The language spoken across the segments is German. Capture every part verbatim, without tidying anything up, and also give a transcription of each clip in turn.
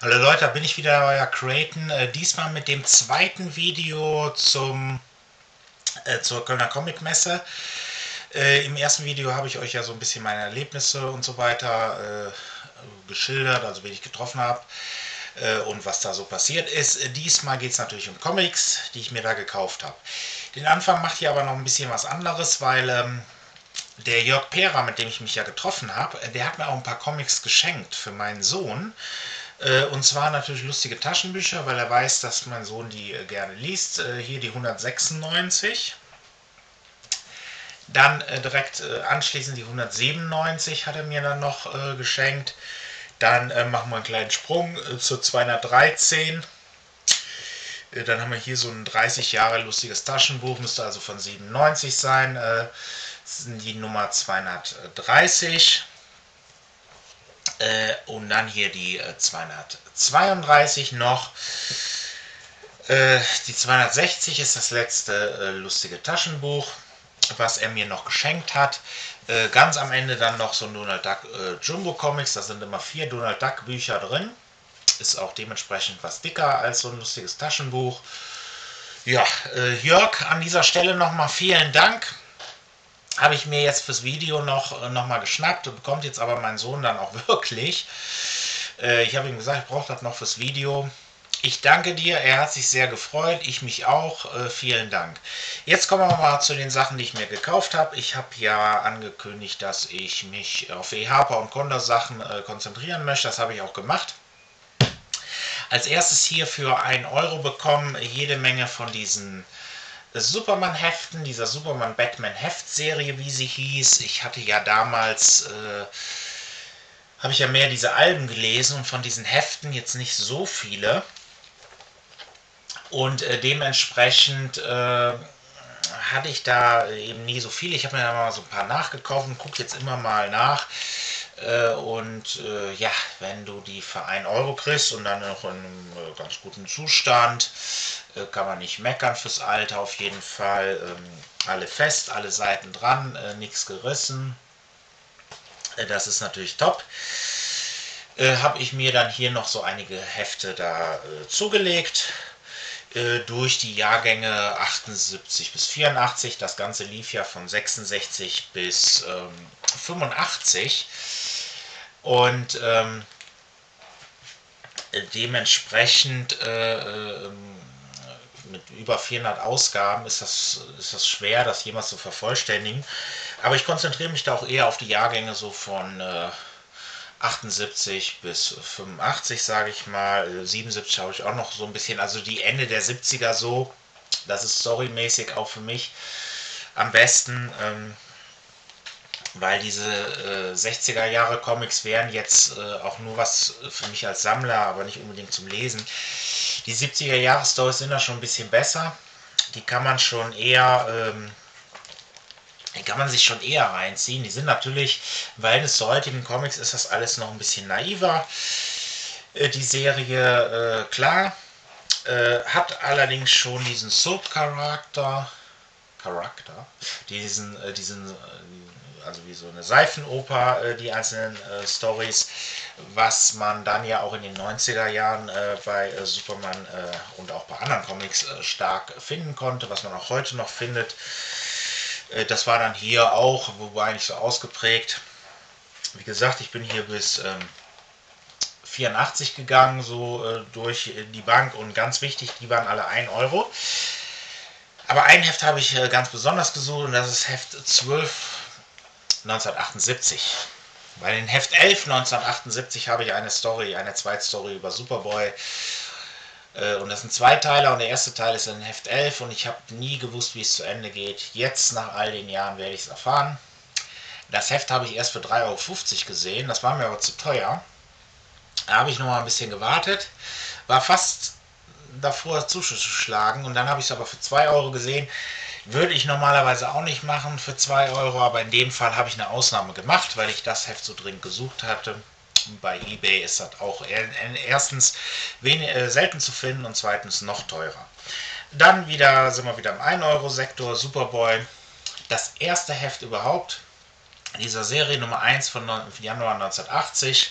Hallo Leute, da bin ich wieder, euer Creighton. Äh, diesmal mit dem zweiten Video zum, äh, zur Kölner Comicmesse. Äh, Im ersten Video habe ich euch ja so ein bisschen meine Erlebnisse und so weiter äh, geschildert, also wen ich getroffen habe äh, und was da so passiert ist. Äh, diesmal geht es natürlich um Comics, die ich mir da gekauft habe. Den Anfang macht hier aber noch ein bisschen was anderes, weil ähm, der Jörg Pera, mit dem ich mich ja getroffen habe, der hat mir auch ein paar Comics geschenkt für meinen Sohn. Und zwar natürlich lustige Taschenbücher, weil er weiß, dass mein Sohn die gerne liest. Hier die hundertsechsundneunzig. Dann direkt anschließend die hundertsiebenundneunzig hat er mir dann noch geschenkt. Dann machen wir einen kleinen Sprung zur zweihundertdreizehn. Dann haben wir hier so ein dreißig Jahre lustiges Taschenbuch, müsste also von siebenundneunzig sein. Das ist die Nummer zweihundertdreißig. Äh, und dann hier die äh, zweihundertzweiunddreißig noch. Äh, die zweihundertsechzig ist das letzte äh, lustige Taschenbuch, was er mir noch geschenkt hat. Äh, ganz am Ende dann noch so ein Donald Duck äh, Jumbo Comics. Da sind immer vier Donald Duck Bücher drin. Ist auch dementsprechend was dicker als so ein lustiges Taschenbuch. Ja, äh, Jörg, an dieser Stelle nochmal vielen Dank. Habe ich mir jetzt fürs Video noch, noch mal geschnappt, bekommt jetzt aber mein Sohn dann auch wirklich. Äh, ich habe ihm gesagt, ich brauche das noch fürs Video. Ich danke dir, er hat sich sehr gefreut, ich mich auch. Äh, vielen Dank. Jetzt kommen wir mal zu den Sachen, die ich mir gekauft habe. Ich habe ja angekündigt, dass ich mich auf E. Harper und Condor Sachen äh, konzentrieren möchte. Das habe ich auch gemacht. Als erstes hier für einen Euro bekommen jede Menge von diesen Superman-Heften, dieser Superman-Batman-Heftserie, wie sie hieß. Ich hatte ja damals, äh, habe ich ja mehr diese Alben gelesen und von diesen Heften jetzt nicht so viele. Und äh, dementsprechend äh, hatte ich da eben nie so viele. Ich habe mir da mal so ein paar nachgekauft und gucke jetzt immer mal nach. Äh, und äh, ja, wenn du die für einen Euro kriegst und dann noch in einem äh, ganz guten Zustand, äh, kann man nicht meckern fürs Alter auf jeden Fall. Ähm, alle fest, alle Seiten dran, äh, nichts gerissen. Äh, das ist natürlich top. Äh, habe ich mir dann hier noch so einige Hefte da äh, zugelegt. Äh, durch die Jahrgänge achtundsiebzig bis vierundachtzig. Das Ganze lief ja von sechsundsechzig bis ähm, fünfundachtzig. Und ähm, dementsprechend äh, äh, mit über vierhundert Ausgaben ist das, ist das schwer, das jemals zu vervollständigen. Aber ich konzentriere mich da auch eher auf die Jahrgänge so von äh, achtundsiebzig bis fünfundachtzig, sage ich mal. siebenundsiebzig habe ich auch noch so ein bisschen, also die Ende der siebziger so. Das ist storymäßig auch für mich am besten. Ähm, weil diese äh, sechziger Jahre Comics wären jetzt äh, auch nur was für mich als Sammler, aber nicht unbedingt zum Lesen. Die siebziger Jahre Stories sind da schon ein bisschen besser. Die kann man schon eher, ähm, die kann man sich schon eher reinziehen. Die sind natürlich, weil es zu heutigen Comics ist das alles noch ein bisschen naiver. Äh, die Serie, äh, klar, äh, hat allerdings schon diesen Soap-Charakter, Charakter, diesen, äh, diesen, äh, also wie so eine Seifenoper, äh, die einzelnen äh, Stories, was man dann ja auch in den neunziger Jahren äh, bei äh, Superman äh, und auch bei anderen Comics äh, stark finden konnte, was man auch heute noch findet. Äh, das war dann hier auch, wobei nicht so ausgeprägt. Wie gesagt, ich bin hier bis ähm, vierundachtzig gegangen, so äh, durch die Bank, und ganz wichtig, die waren alle ein Euro. Aber ein Heft habe ich äh, ganz besonders gesucht, und das ist Heft zwölf neunzehnhundertachtundsiebzig. Bei den Heft elf neunzehnhundertachtundsiebzig habe ich eine Story, eine Zweitstory über Superboy. Äh, und das sind zwei Teile, und der erste Teil ist in Heft elf, und ich habe nie gewusst, wie es zu Ende geht. Jetzt, nach all den Jahren, werde ich es erfahren. Das Heft habe ich erst für drei Euro fünfzig gesehen, das war mir aber zu teuer. Da habe ich noch mal ein bisschen gewartet, war fast davor zuzuschlagen, und dann habe ich es aber für zwei Euro gesehen. Würde ich normalerweise auch nicht machen für zwei Euro, aber in dem Fall habe ich eine Ausnahme gemacht, weil ich das Heft so dringend gesucht hatte. Bei eBay ist das auch erstens wenig, äh, selten zu finden und zweitens noch teurer. Dann wieder sind wir wieder im ein Euro Sektor, Superboy. Das erste Heft überhaupt dieser Serie, Nummer eins von Januar neunzehnhundertachtzig.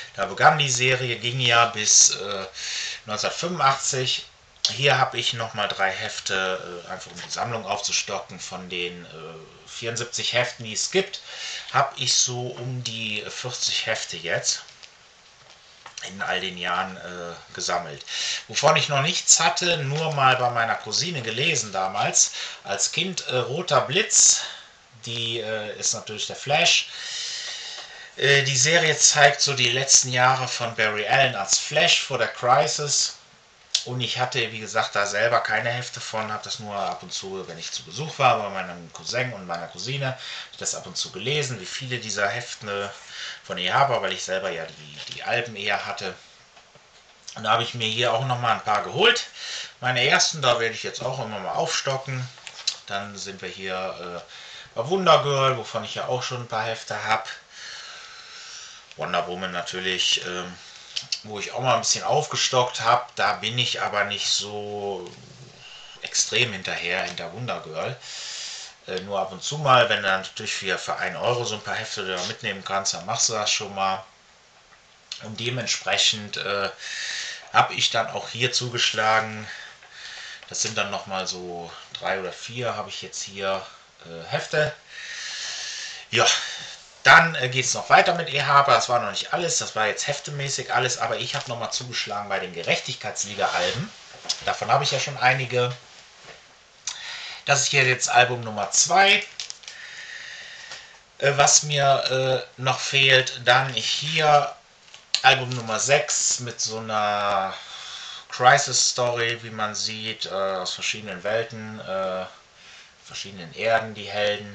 Da begann die Serie, ging ja bis äh, neunzehnhundertfünfundachtzig. Hier habe ich nochmal drei Hefte, äh, einfach um die Sammlung aufzustocken. Von den äh, vierundsiebzig Heften, die es gibt, habe ich so um die vierzig Hefte jetzt in all den Jahren äh, gesammelt. Wovon ich noch nichts hatte, nur mal bei meiner Cousine gelesen damals, als Kind, äh, Roter Blitz, die äh, ist natürlich der Flash. Äh, die Serie zeigt so die letzten Jahre von Barry Allen als Flash vor der Crisis. Und ich hatte, wie gesagt, da selber keine Hefte von, habe das nur ab und zu, wenn ich zu Besuch war, bei meinem Cousin und meiner Cousine, das ab und zu gelesen, wie viele dieser Hefte von ihr habe, weil ich selber ja die, die Alben eher hatte. Und da habe ich mir hier auch nochmal ein paar geholt. Meine ersten, da werde ich jetzt auch immer mal aufstocken. Dann sind wir hier äh, bei Wonder Girl, wovon ich ja auch schon ein paar Hefte habe. Wonder Woman natürlich, äh, wo ich auch mal ein bisschen aufgestockt habe. Da bin ich aber nicht so extrem hinterher, hinter Wonder Girl. Äh, nur ab und zu mal, wenn du natürlich für, für einen Euro so ein paar Hefte da mitnehmen kannst, dann machst du das schon mal. Und dementsprechend äh, habe ich dann auch hier zugeschlagen. Das sind dann nochmal so drei oder vier, habe ich jetzt hier äh, Hefte. Ja, dann äh, geht es noch weiter mit Ehapa. Das war noch nicht alles, das war jetzt heftemäßig alles, aber ich habe nochmal zugeschlagen bei den Gerechtigkeitsliga-Alben. Davon habe ich ja schon einige. Das ist hier jetzt Album Nummer zwei. Äh, was mir äh, noch fehlt, dann hier Album Nummer sechs mit so einer Crisis-Story, wie man sieht, äh, aus verschiedenen Welten, äh, verschiedenen Erden, die Helden.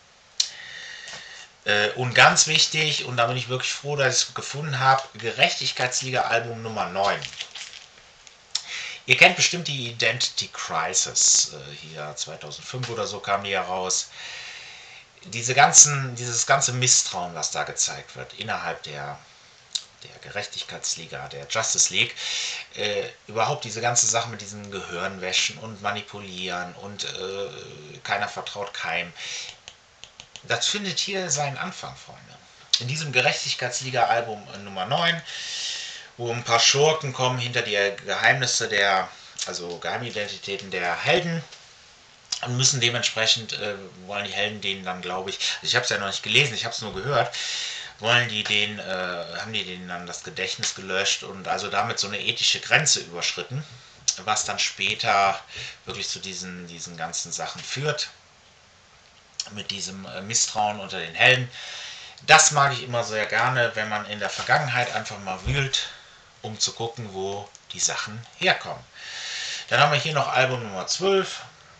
Äh, und ganz wichtig, und da bin ich wirklich froh, dass ich es gefunden habe, Gerechtigkeitsliga-Album Nummer neun. Ihr kennt bestimmt die Identity Crisis, äh, hier zweitausendfünf oder so kam die ja raus. Diese ganzen, dieses ganze Misstrauen, was da gezeigt wird, innerhalb der, der Gerechtigkeitsliga, der Justice League, äh, überhaupt diese ganze Sache mit diesen Gehirnwäschen und Manipulieren und äh, keiner vertraut keinem, das findet hier seinen Anfang, Freunde. In diesem Gerechtigkeitsliga-Album äh, Nummer neun, wo ein paar Schurken kommen hinter die Geheimnisse der, also Geheimidentitäten der Helden und müssen dementsprechend, äh, wollen die Helden denen dann, glaube ich, also ich habe es ja noch nicht gelesen, ich habe es nur gehört, wollen die den, äh, haben die denen dann das Gedächtnis gelöscht und also damit so eine ethische Grenze überschritten, was dann später wirklich zu diesen, diesen ganzen Sachen führt, mit diesem äh, Misstrauen unter den Helden. Das mag ich immer sehr gerne, wenn man in der Vergangenheit einfach mal wühlt, um zu gucken, wo die Sachen herkommen. Dann haben wir hier noch Album Nummer zwölf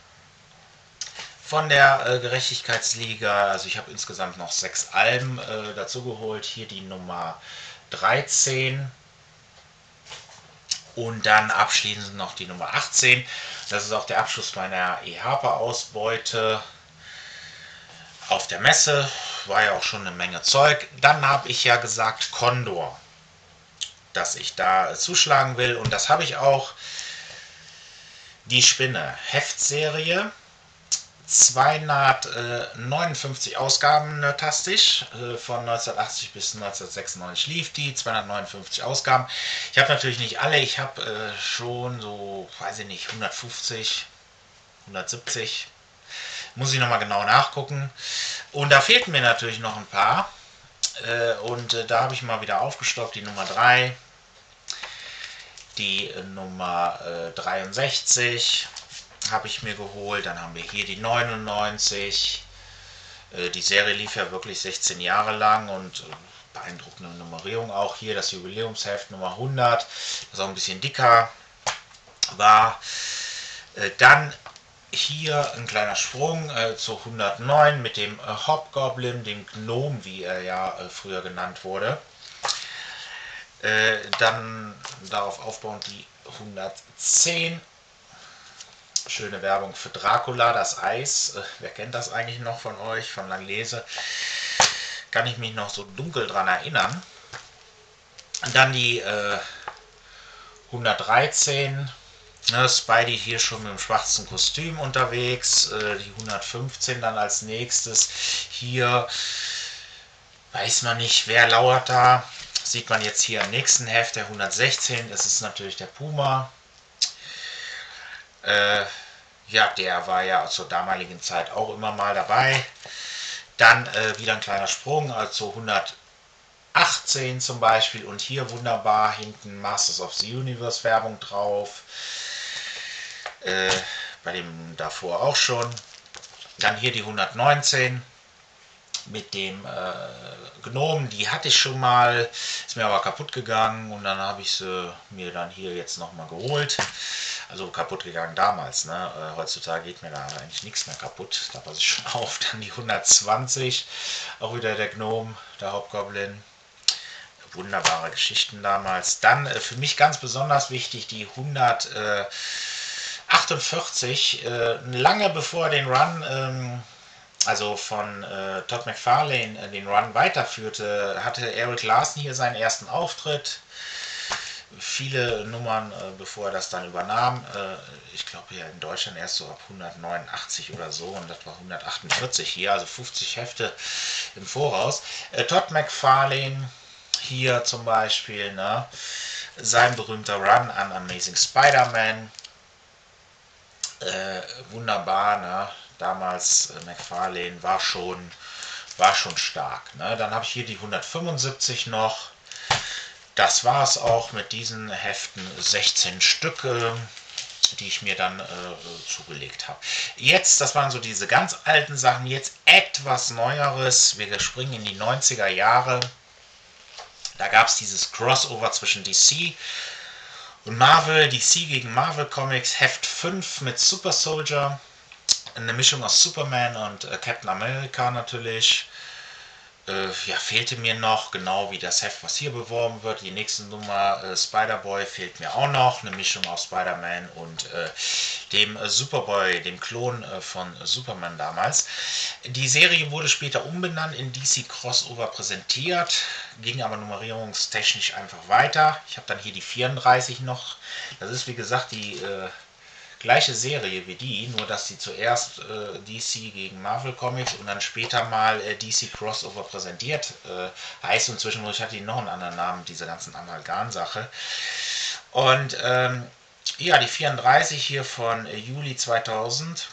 von der äh, Gerechtigkeitsliga. Also ich habe insgesamt noch sechs Alben äh, dazu geholt. Hier die Nummer dreizehn und dann abschließend noch die Nummer achtzehn. Das ist auch der Abschluss meiner Ehapa-Ausbeute auf der Messe. War ja auch schon eine Menge Zeug. Dann habe ich ja gesagt Condor, dass ich da zuschlagen will und das habe ich auch. Die Spinne Heftserie, zweihundertneunundfünfzig Ausgaben tastisch, von neunzehnhundertachtzig bis neunzehnhundertsechsundneunzig lief die, zweihundertneunundfünfzig Ausgaben. Ich habe natürlich nicht alle, ich habe äh, schon so, weiß ich nicht, hundertfünfzig, hundertsiebzig, muss ich nochmal genau nachgucken. Und da fehlten mir natürlich noch ein paar. Äh, und äh, da habe ich mal wieder aufgestockt, die Nummer drei, die äh, Nummer äh, dreiundsechzig habe ich mir geholt. Dann haben wir hier die neunundneunzig. Äh, die Serie lief ja wirklich sechzehn Jahre lang und äh, beeindruckende Nummerierung auch hier. Das Jubiläumsheft Nummer hundert, das auch ein bisschen dicker war. Äh, dann hier ein kleiner Sprung äh, zu hundertneun mit dem äh, Hobgoblin, dem Gnom, wie er ja äh, früher genannt wurde. Äh, dann darauf aufbauend die hundertzehn. Schöne Werbung für Dracula, das Eis. Äh, wer kennt das eigentlich noch von euch, von Langlese? Kann ich mich noch so dunkel dran erinnern. Und dann die äh, hundertdreizehn. Ne, Spidey hier schon mit dem schwarzen Kostüm unterwegs, äh, die hundertfünfzehn dann als nächstes. Hier weiß man nicht, wer lauert da. Sieht man jetzt hier im nächsten Heft, der hundertsechzehn, es ist natürlich der Puma. Äh, ja, der war ja zur damaligen Zeit auch immer mal dabei. Dann äh, wieder ein kleiner Sprung, also hundertachtzehn zum Beispiel. Und hier wunderbar hinten Masters of the Universe Werbung drauf. Äh, bei dem davor auch schon. Dann hier die hundertneunzehn mit dem äh, Gnomen, die hatte ich schon mal, ist mir aber kaputt gegangen und dann habe ich sie mir dann hier jetzt nochmal geholt. Also kaputt gegangen damals, ne? Äh, heutzutage geht mir da eigentlich nichts mehr kaputt, da passe ich schon auf. Dann die hundertzwanzig, auch wieder der Gnome, der Hauptgoblin. Wunderbare Geschichten damals. Dann äh, für mich ganz besonders wichtig die hundertachtundvierzig, äh, lange bevor den Run, ähm, also von äh, Todd McFarlane äh, den Run weiterführte, hatte Eric Larson hier seinen ersten Auftritt. Viele Nummern, äh, bevor er das dann übernahm. Äh, ich glaube hier in Deutschland erst so ab hundertneunundachtzig oder so und das war hundertachtundvierzig hier, also fünfzig Hefte im Voraus. Äh, Todd McFarlane hier zum Beispiel, ne? Sein berühmter Run an Amazing Spider-Man. Äh, wunderbar, ne? Damals äh, McFarlane war schon, war schon stark. Ne? Dann habe ich hier die hundertfünfundsiebzig noch. Das war es auch mit diesen Heften, sechzehn Stücke, die ich mir dann äh, zugelegt habe. Jetzt, das waren so diese ganz alten Sachen, jetzt etwas Neueres. Wir springen in die neunziger Jahre. Da gab es dieses Crossover zwischen D C und Marvel, D C gegen Marvel Comics, Heft fünf mit Super Soldier. Eine Mischung aus Superman und äh, Captain America natürlich. Äh, ja, fehlte mir noch, genau wie das Heft, was hier beworben wird. Die nächste Nummer, äh, Spider-Boy, fehlt mir auch noch. Eine Mischung aus Spider-Man und äh, dem äh, Superboy, dem Klon äh, von äh, Superman damals. Die Serie wurde später umbenannt, in D C Crossover präsentiert, ging aber nummerierungstechnisch einfach weiter. Ich habe dann hier die vierunddreißig noch. Das ist wie gesagt die äh, gleiche Serie wie die, nur dass sie zuerst äh, D C gegen Marvel Comics und dann später mal äh, D C Crossover präsentiert äh, heißt, und zwischendurch hat die noch einen anderen Namen, diese ganzen Amalgam-Sache. Und ähm, ja, die vierunddreißig hier von äh, Juli zweitausend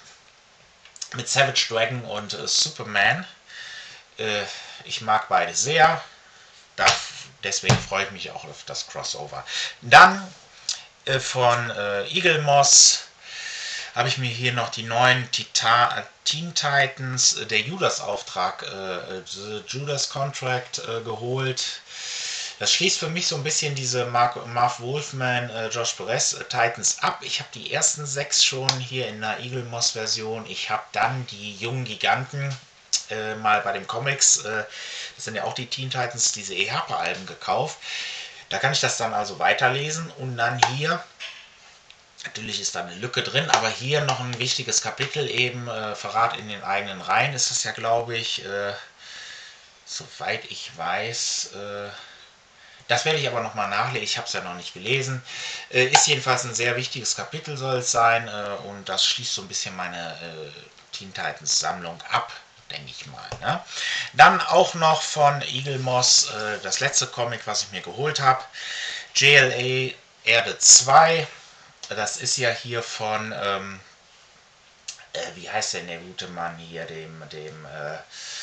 mit Savage Dragon und äh, Superman. Äh, ich mag beide sehr, da, deswegen freue ich mich auch auf das Crossover. Dann äh, von äh, Eagle Moss habe ich mir hier noch die neuen Titan, Teen Titans, äh, der Judas-Auftrag, äh, The Judas Contract äh, geholt. Das schließt für mich so ein bisschen diese Mark, Marv Wolfman, äh, Josh Perez äh, Titans ab. Ich habe die ersten sechs schon hier in der Eagle Moss Version. Ich habe dann die jungen Giganten äh, mal bei den Comics, äh, das sind ja auch die Teen Titans, diese E-Harper-Alben gekauft. Da kann ich das dann also weiterlesen und dann hier, natürlich ist da eine Lücke drin, aber hier noch ein wichtiges Kapitel eben, äh, Verrat in den eigenen Reihen ist es ja, glaube ich, äh, soweit ich weiß. Äh, das werde ich aber nochmal nachlesen, ich habe es ja noch nicht gelesen. Äh, ist jedenfalls ein sehr wichtiges Kapitel, soll es sein, äh, und das schließt so ein bisschen meine äh, Teen Titans Sammlung ab, denke ich mal. Ne? Dann auch noch von Eagle Moss äh, das letzte Comic, was ich mir geholt habe, J L A Erde zwei. Das ist ja hier von, ähm, äh, wie heißt denn der gute Mann hier, dem, dem, äh,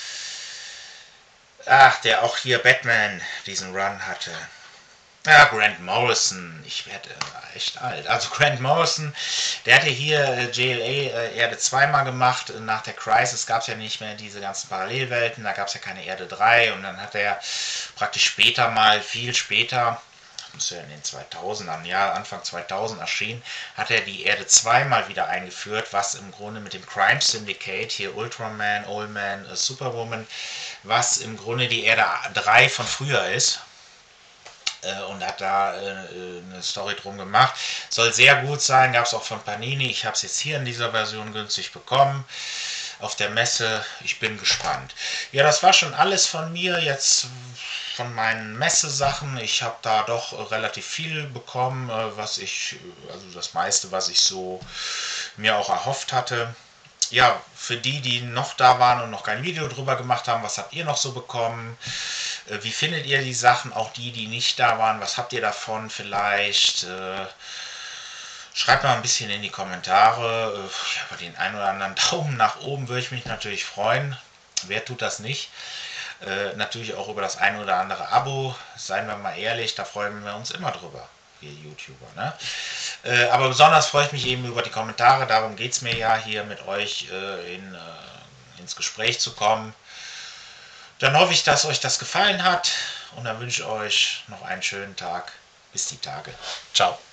ach, der auch hier Batman diesen Run hatte. Ja, Grant Morrison, ich werde äh, echt alt. Also Grant Morrison, der hatte hier äh, J L A äh, Erde zwei mal gemacht. Nach der Crisis gab es ja nicht mehr diese ganzen Parallelwelten, da gab es ja keine Erde drei und dann hat er praktisch später mal, viel später, muss ja in den zweitausendern, ja, Anfang zweitausend erschienen, hat er die Erde zwei mal wieder eingeführt, was im Grunde mit dem Crime Syndicate, hier Ultraman, Old Man, äh, Superwoman, was im Grunde die Erde drei von früher ist. Äh, und hat da äh, eine Story drum gemacht. Soll sehr gut sein, gab es auch von Panini. Ich habe es jetzt hier in dieser Version günstig bekommen. Auf der Messe, ich bin gespannt. Ja, das war schon alles von mir, jetzt von meinen Messesachen. Ich habe da doch relativ viel bekommen, was ich, also das meiste, was ich so mir auch erhofft hatte. Ja, für die, die noch da waren und noch kein Video drüber gemacht haben, was habt ihr noch so bekommen? Äh, wie findet ihr die Sachen, auch die, die nicht da waren? Was habt ihr davon vielleicht? Äh, schreibt mal ein bisschen in die Kommentare. Äh, ja, über den einen oder anderen Daumen nach oben würde ich mich natürlich freuen. Wer tut das nicht? Äh, natürlich auch über das ein oder andere Abo. Seien wir mal ehrlich, da freuen wir uns immer drüber, wir YouTuber. Ne? Äh, aber besonders freue ich mich eben über die Kommentare. Darum geht es mir ja, hier mit euch äh, in, äh, ins Gespräch zu kommen. Dann hoffe ich, dass euch das gefallen hat und dann wünsche ich euch noch einen schönen Tag. Bis die Tage. Ciao.